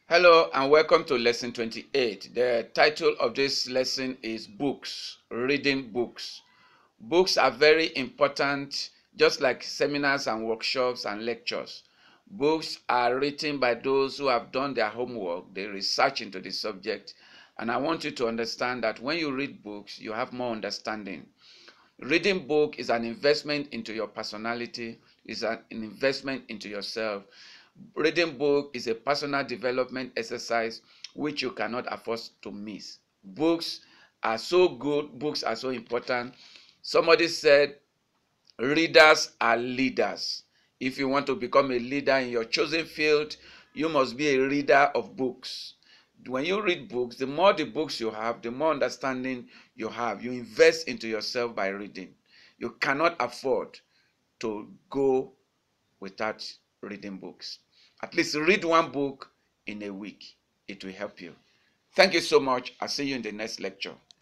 Hello and welcome to lesson 28. The title of this lesson is Books, Reading Books. Books are very important, just like seminars and workshops and lectures. Books are written by those who have done their homework, they research into the subject, and I want you to understand that when you read books, you have more understanding. Reading book is an investment into your personality, is an investment into yourself. Reading book is a personal development exercise which you cannot afford to miss. Books are so good, books are so important. Somebody said, readers are leaders. If you want to become a leader in your chosen field, you must be a reader of books. When you read books, the more the books you have, the more understanding you have. You invest into yourself by reading. You cannot afford to go without reading books. At least read one book in a week. It will help you. Thank you so much. I'll see you in the next lecture.